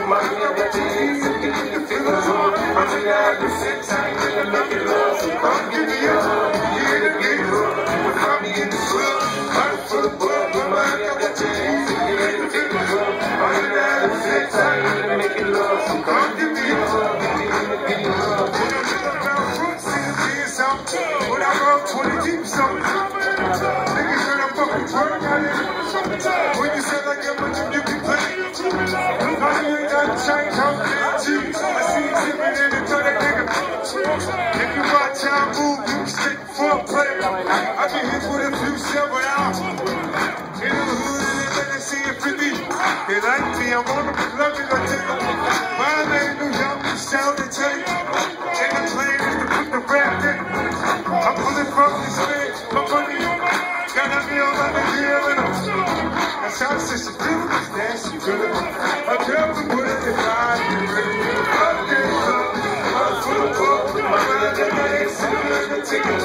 mommy, I got your hands and get the fingers on. I'm in the habit of sex, I ain't gonna make it love. So come give me a hug, yeah, to get it up. With mommy in the club, bottle full of bug. Mommy, I got your hands and get the fingers on. I'm in the habit of sex, I ain't gonna make it love. So come give me a hug, get me in the video hug. When I look around front, see the kids something. When I rub 20 deep something. Niggas when I fucking twerk out here. When you say like that, but you can play. Mommy ain't got to change, I'm playing too. I see you tipping in the toilet, nigga. If you watch how I move, you can stick for a play. I can hit with a few silver out. In the hood, and let me see it 50. They like me, I want them to love me, I take them. My name, New York, you sound and take. And the plan is to put the rap in. I'm pulling from this man, my money. Gotta be on my deal and that's how she feel this nasty feeling. I tell them what it is, I'm ready. I'm full of love. I'm ready to get it. I'm ready to take it.